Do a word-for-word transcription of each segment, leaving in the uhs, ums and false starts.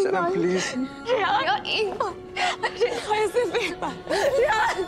सना please. यार एक बार, सिर्फ एक बार यार।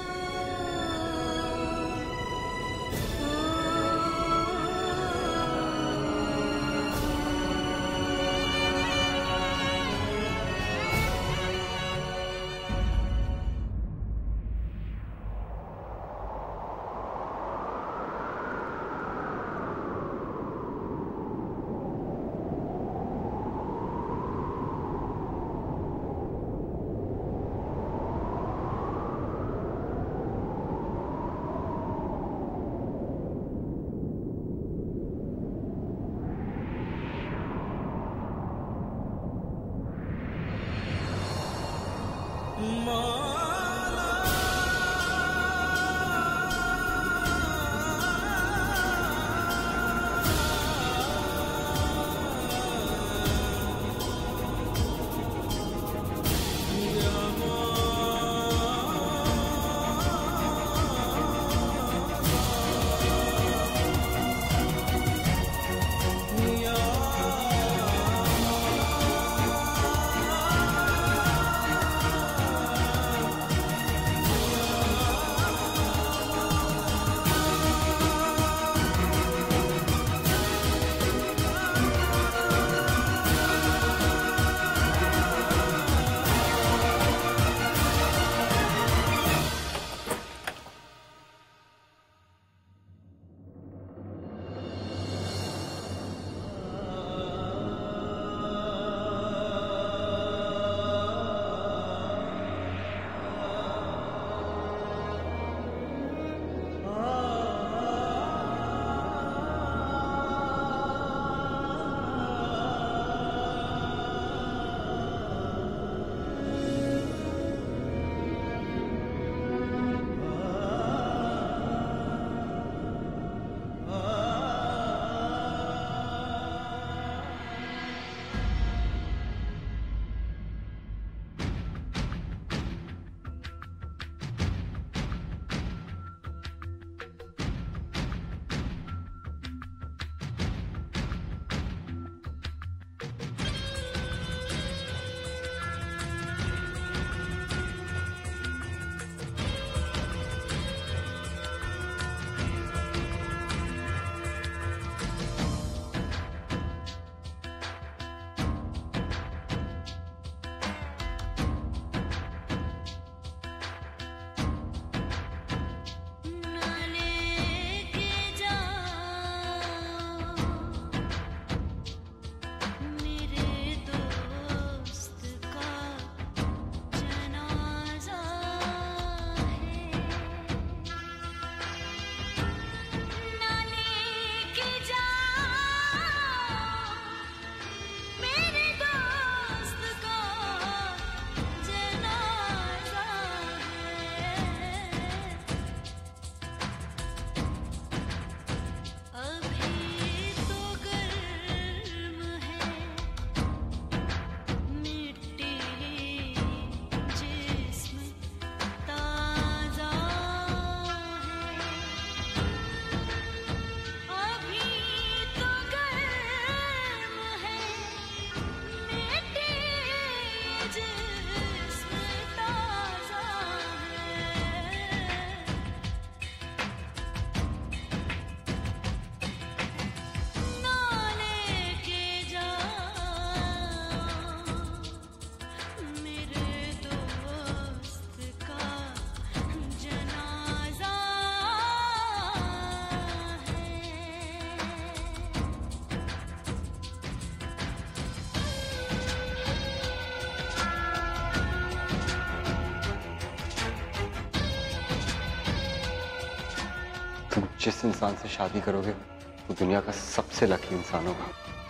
तुम जिस इंसान से शादी करोगे वो दुनिया का सबसे लकी इंसान होगा।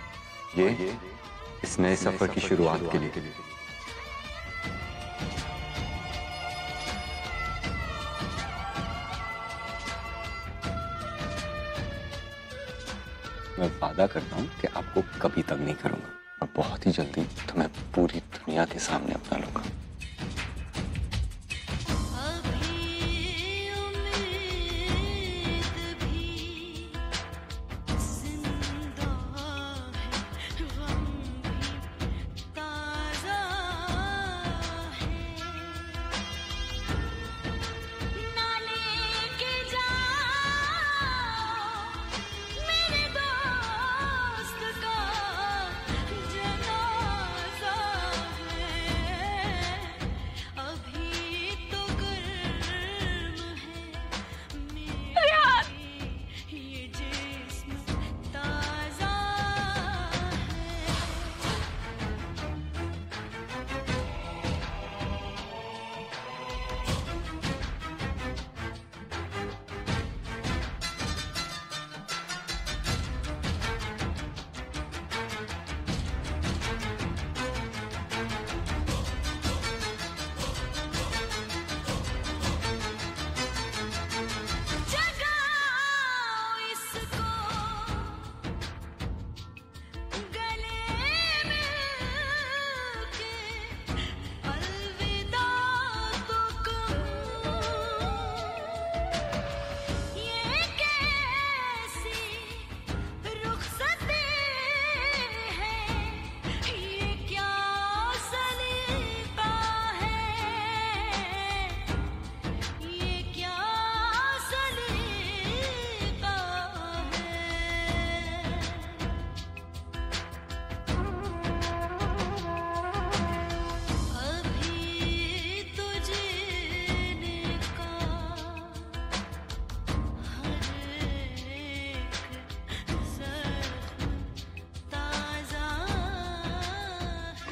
ये, ये इस नए सफर की शुरुआत के लिए। मैं वादा करता हूँ कि आपको कभी तंग नहीं करूंगा और बहुत ही जल्दी तुम्हें पूरी दुनिया के सामने अपना लूंगा।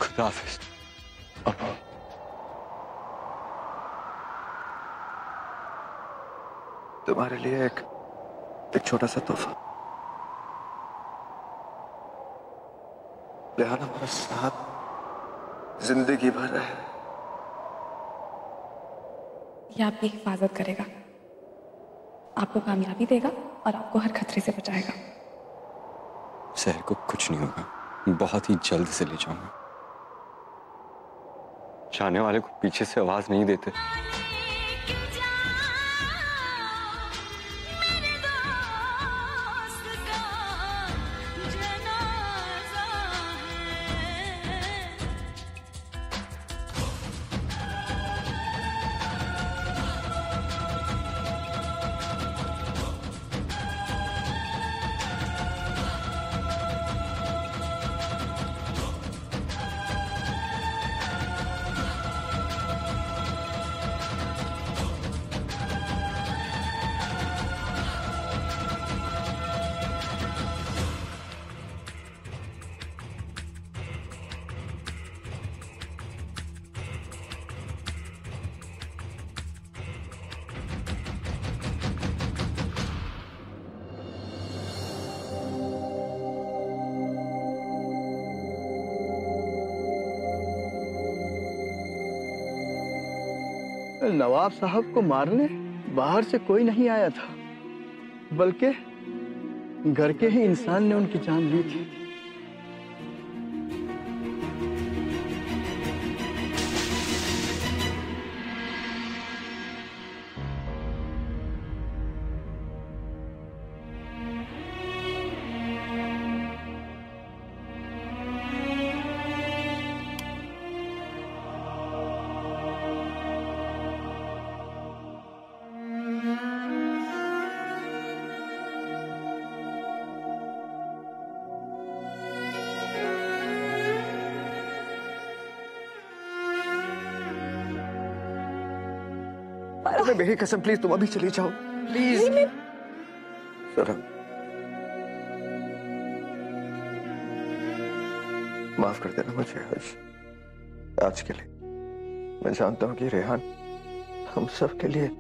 खुदा हाफिज। अब तुम्हारे लिए एक एक छोटा सा तोहफा। रेहान हमारा साथ जिंदगी भर है। ये आपकी हिफाजत करेगा, आपको कामयाबी देगा और आपको हर खतरे से बचाएगा। शहर को कुछ नहीं होगा, बहुत ही जल्द से ले जाऊंगा। चाहने वाले को पीछे से आवाज नहीं देते। नवाब साहब को मारने बाहर से कोई नहीं आया था, बल्कि घर के ही इंसान ने उनकी जान ली थी। तुम्हें मेरी कसम, प्लीज तुम अभी चली जाओ प्लीज। सर माफ कर देना मुझे आज आज के लिए। मैं जानता हूं कि रेहान हम सब के लिए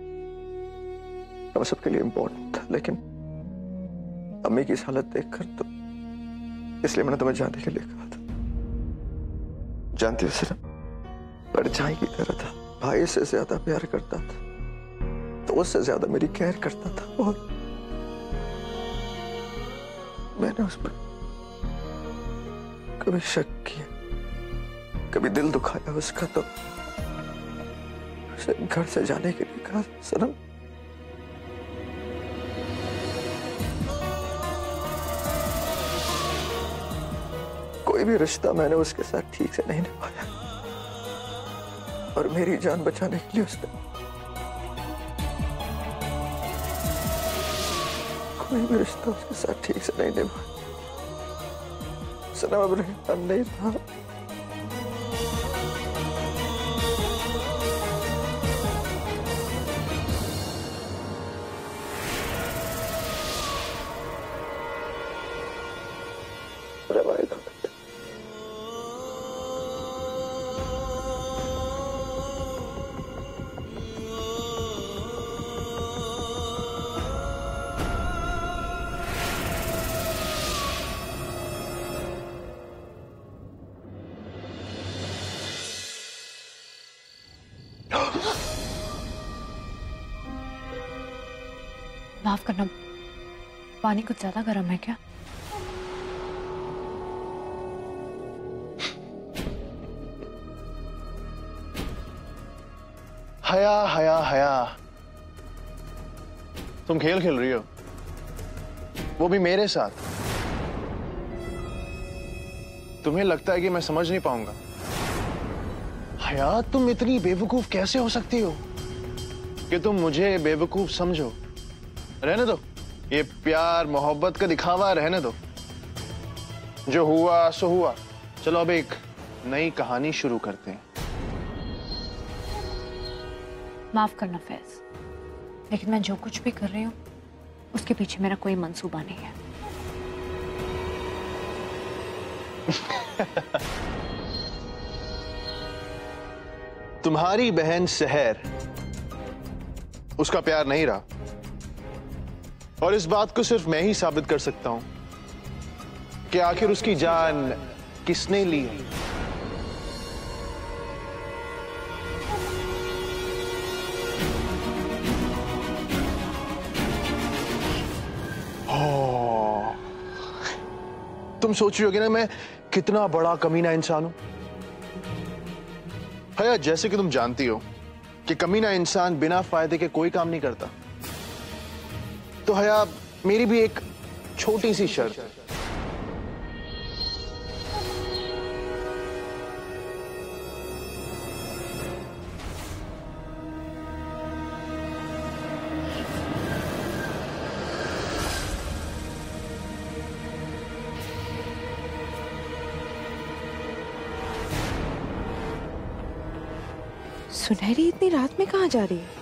हम सब के लिए इम्पोर्टेंट था, लेकिन अम्मी की इस हालत देखकर तो इसलिए मैंने तुम्हें जाने के लिए कहा था। जानती हो सिर्फ परछाई की तरह था, भाई से ज्यादा प्यार करता था, तो उससे ज्यादा मेरी केयर करता था, और मैंने उस पर कभी शक किया, कभी दिल दुखाया उसका, तो उसे घर से जाने के लिए कहा। सनम कोई भी रिश्ता मैंने उसके साथ ठीक से नहीं निभाया, और मेरी जान बचाने के लिए उसने कोई भी रिश्ता उसके साथ ठीक से नहीं निभाया। सनम अब रेहान नहीं रहा। माफ करना, पानी कुछ ज्यादा गर्म है क्या? हया हया हया, तुम खेल खेल रही हो, वो भी मेरे साथ। तुम्हें लगता है कि मैं समझ नहीं पाऊंगा? हया, तुम इतनी बेवकूफ कैसे हो सकती हो कि तुम मुझे बेवकूफ समझो? रहने दो, ये प्यार मोहब्बत का दिखावा रहने दो। जो हुआ सो हुआ। चलो अब एक नई कहानी शुरू करते हैं। माफ करना फैज, लेकिन मैं जो कुछ भी कर रही हूँ उसके पीछे मेरा कोई मंसूबा नहीं है। तुम्हारी बहन सहर उसका प्यार नहीं रहा, और इस बात को सिर्फ मैं ही साबित कर सकता हूं कि आखिर उसकी जान किसने ली है। ओ, तुम सोच रही होगी ना मैं कितना बड़ा कमीना इंसान हूं। हया, जैसे कि तुम जानती हो कि कमीना इंसान बिना फायदे के कोई काम नहीं करता, तो हया मेरी भी एक छोटी सी शर्त है। सुनहरी इतनी रात में कहाँ जा रही है?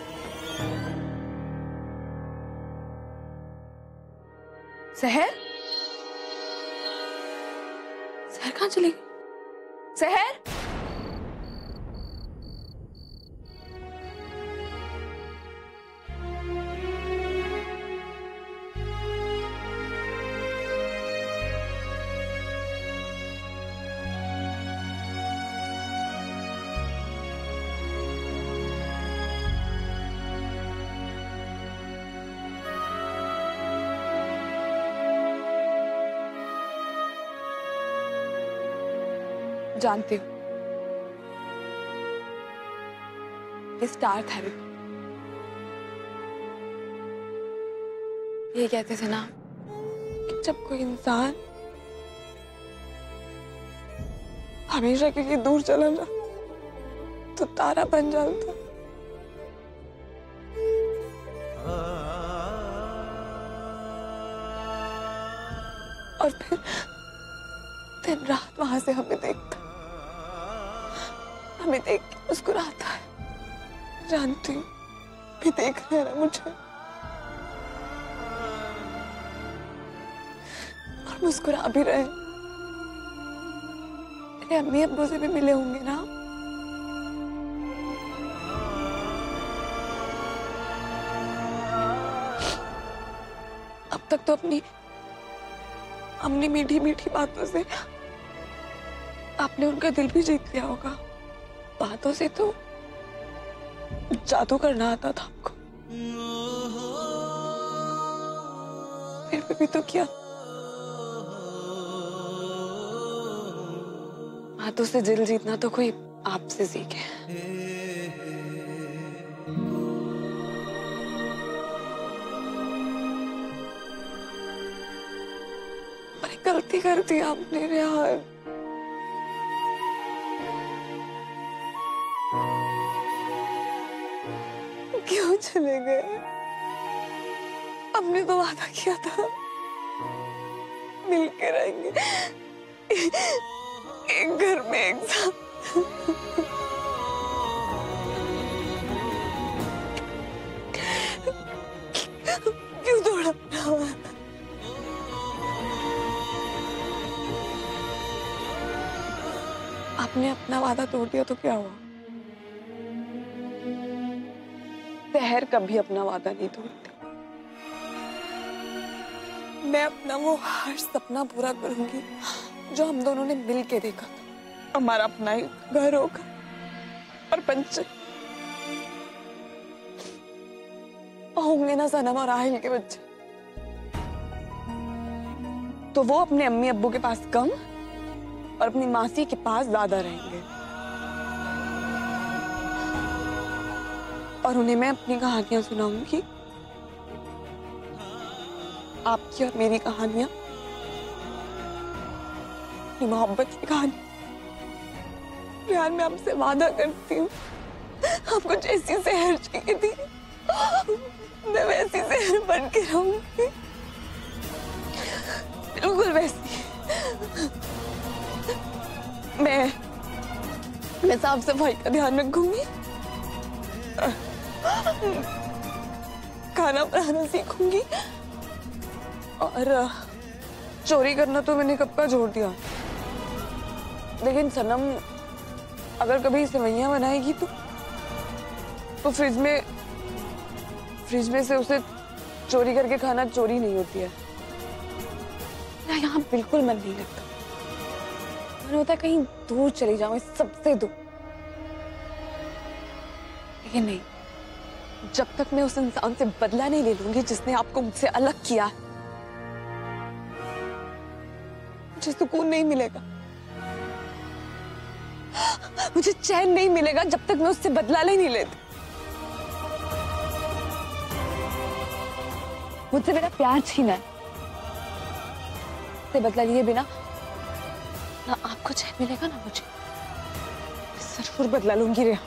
सहर? सहर कहाँ चली गई? सहर? जानती हूँ ये स्टार थेरेपी, ये कहते थे ना कि जब कोई इंसान हमेशा के लिए दूर चला जाता तो तारा बन जाता। और फिर दिन रात वहां से हमें देखता, हमें देख के मुस्कुराता है। जानती हूँ भी देख रहे हैं ना मुझे, और मुस्कुरा भी रहे। मेरे अम्मी अब्बू से भी मिले होंगे ना? अब तक तो अपनी अपनी मीठी मीठी बातों से आपने उनका दिल भी जीत लिया होगा। बातों से तो जादू करना आता था आपको, फिर भी तो क्या। बातों से दिल जीतना तो कोई आपसे सीखे। पर गलती कर दी आपने रेहान। क्यों चले गए? हमने तो वादा किया था मिलके रहेंगे एक घर में एक साथ। क्यों तोड़ा अपना वादा? आपने अपना वादा तोड़ दिया तो क्या हुआ? सहर कभी अपना वादा नहीं तोड़ती। मैं अपना वो हर सपना पूरा करूंगी जो हम दोनों ने मिल के देखा था। हमारा अपना ही घर होगा और बच्चे होंगे ना, सनम और आहिल के बच्चे। तो वो अपने अम्मी अब्बू के पास कम और अपनी मासी के पास ज्यादा रहेंगे, और उन्हें मैं अपनी कहानियां सुनाऊंगी। आपकी और मेरी कहानियां, मोहब्बत की कहानी। यार मैं आपसे वादा करती हूँ, आपको जैसी सहर चाहिए थी मैं वैसी सहर बन के रहूंगी, बिल्कुल वैसी। मैं मैं साफ सफाई का ध्यान रखूंगी, खाना बनाना सीखूंगी, और चोरी करना तो मैंने कब का छोड़ दिया। लेकिन सनम अगर कभी सेवइयां बनाएगी तो तो फ्रिज में फ्रिज में से उसे चोरी करके खाना चोरी नहीं होती है। मेरा यहाँ बिल्कुल मन नहीं लगता। मन होता है कहीं दूर चली जाऊं, इस सबसे दूर। लेकिन नहीं, जब तक मैं उस इंसान से बदला नहीं ले लूंगी जिसने आपको मुझसे अलग किया है, मुझे सुकून नहीं मिलेगा, मुझे चैन नहीं मिलेगा जब तक मैं उससे बदला नहीं लेती। मुझसे मेरा प्यार छीना है, से बदला लिए बिना ना आपको चैन मिलेगा ना मुझे। जरूर बदला लूंगी रेहान।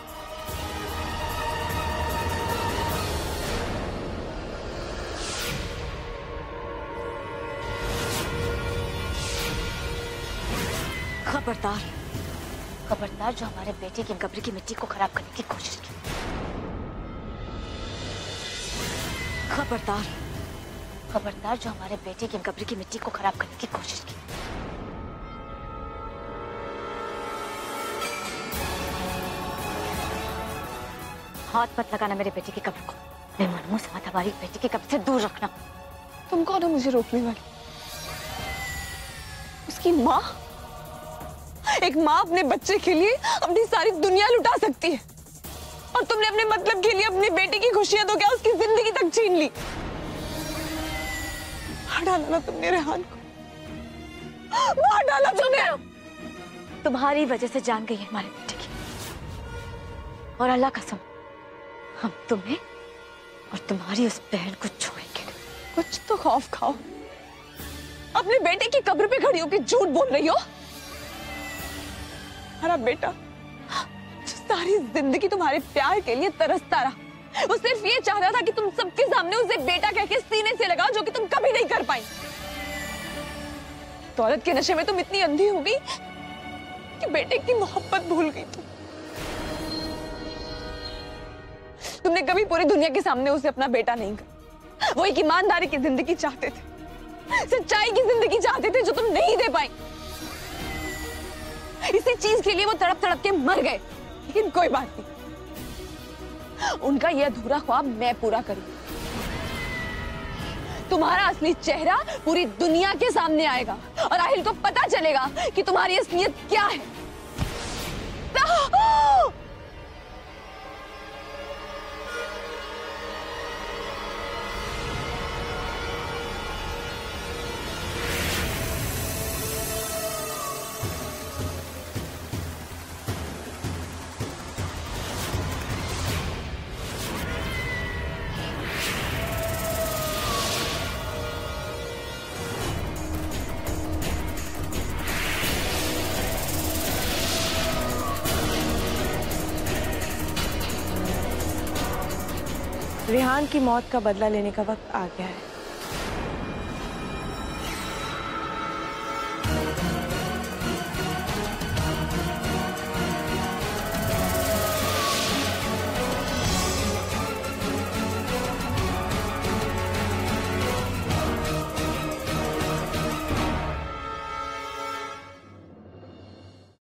खबरदार, खबरदार जो हमारे बेटे की कब्र की मिट्टी को खराब करने की कोशिश की। खबरदार, खबरदार जो हमारे बेटे की कब्र की मिट्टी को खराब करने की कोशिश की। हाथ मत लगाना मेरे बेटे की कब्र को। मैं मनमू से मत हमारी बेटी की कब्र से दूर रखना। तुम कौन हो मुझे रोकने वाली? उसकी माँ? एक माँ अपने बच्चे के लिए अपनी सारी दुनिया लुटा सकती है, और तुमने अपने मतलब के लिए अपनी बेटी की खुशियां तो क्या उसकी जिंदगी तक छीन ली। मार डाला ना तुमने रेहान को, मार डाला तुमने। तुम्हारी वजह से जान गई है हमारे बेटे की, और अल्लाह कसम हम तुम्हें और तुम्हारी उस बहन को छोड़ेंगे। कुछ तो खौफ खाओ। अपने बेटे की कब्र पे खड़ी होकर झूठ बोल रही हो। हमारा बेटा जो सारी जिंदगी तुम्हारे प्यार के लिए तरसता रहा, वो सिर्फ ये चाह रहा था कि तुम सबके सामने उसे बेटा कह के सीने से लगाओ, जो कि तुम कभी नहीं कर पाई। दौलत के नशे में तुम इतनी अंधी हो गई कि बेटे की मोहब्बत भूल गई तुम। तुमने कभी पूरी दुनिया के सामने उसे अपना बेटा नहीं कहा। वो एक ईमानदारी की जिंदगी चाहते थे, सच्चाई की जिंदगी चाहते थे, जो तुम नहीं दे पाई। इसी चीज के लिए वो तड़प तड़प के मर गए। लेकिन कोई बात नहीं, उनका यह अधूरा ख्वाब मैं पूरा करूंगी। तुम्हारा असली चेहरा पूरी दुनिया के सामने आएगा, और आहिल को पता चलेगा कि तुम्हारी असलियत क्या है। रेहान की मौत का बदला लेने का वक्त आ गया है।